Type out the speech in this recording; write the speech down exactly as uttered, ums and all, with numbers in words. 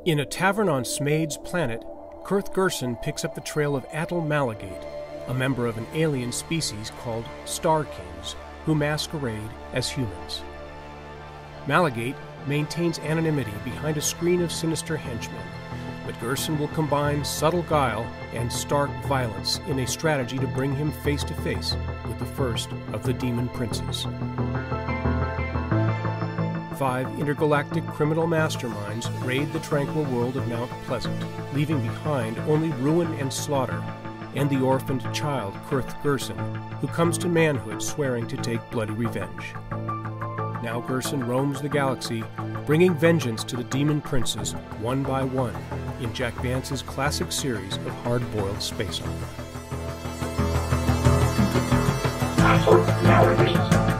In a tavern on Smade's planet, Kurth Gerson picks up the trail of Atul Malagate, a member of an alien species called Star Kings, who masquerade as humans. Malagate maintains anonymity behind a screen of sinister henchmen, but Gerson will combine subtle guile and stark violence in a strategy to bring him face to face with the first of the Demon Princes. Five intergalactic criminal masterminds raid the tranquil world of Mount Pleasant, leaving behind only ruin and slaughter, and the orphaned child Kurth Gerson, who comes to manhood swearing to take bloody revenge. Now Gerson roams the galaxy, bringing vengeance to the Demon Princes one by one in Jack Vance's classic series of hard-boiled space opera.